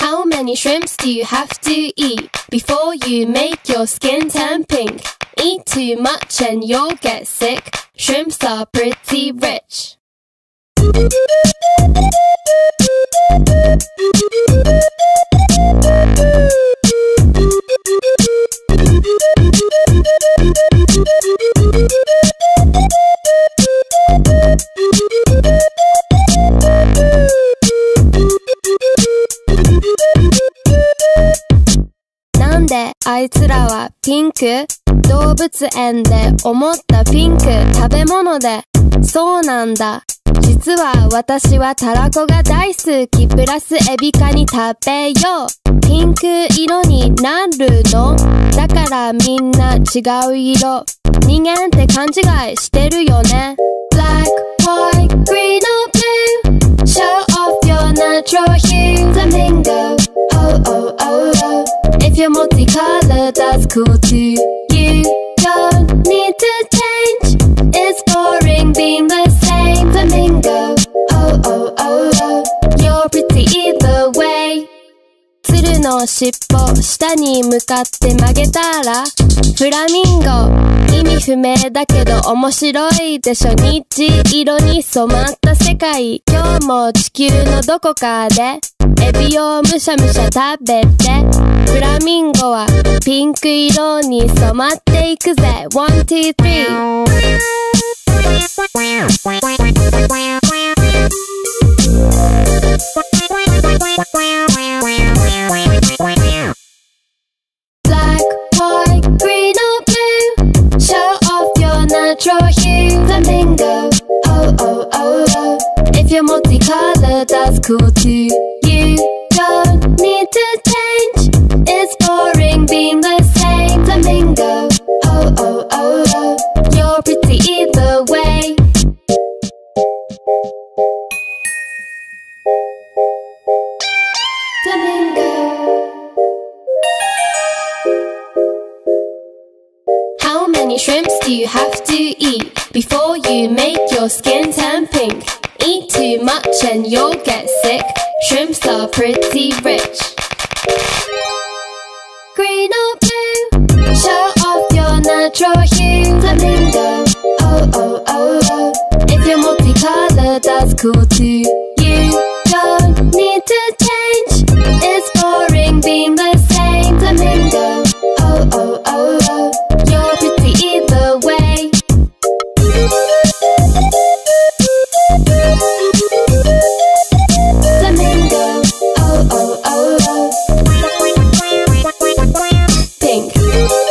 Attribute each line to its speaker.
Speaker 1: How many shrimps do you have to eat before you make your skin turn pink? Eat too much and you'll get sick. Shrimps are pretty rich.なんであいつらはピンク？動物園で思ったピンク食べ物でそうなんだ。実は私はたらこが大好きプラスエビカニ食べよう。ピンク色になるの？だからみんな違う色。人間って勘違いしてるよね。Black, white, green or blue Show off your natural hue Flamingo, oh oh oh oh If you're multicolored that's cool too You don't need to change It's boring being the same Flamingo, oh oh oh oh You're pretty either way 鶴の尻尾下に向かって曲げたらフラミンゴ意味不明だけど面白いでしょ虹色に染まった世界今日も地球のどこかでエビをむしゃむしゃ食べてフラミンゴはピンク色に染まっていくぜ One, two, three Black, white, green or blue Show off your natural hue Flamingo, oh oh oh oh If you're multicolored that's cool too You don't need to change It's boring being the same Flamingo, oh oh oh oh You're pretty either way Flamingo How many shrimps do you have to eat before you make your skin turn pink? Eat too much and you'll get sick. Shrimps are pretty rich. Green or blue, show off your natural hue. Flamingo, oh oh oh oh. If you're multicolored, that's cool too. You don't need to change. It's boring being the same. Flamingo, oh oh oh oh. You're pretty either way. Flamingo, oh oh oh oh. Pink.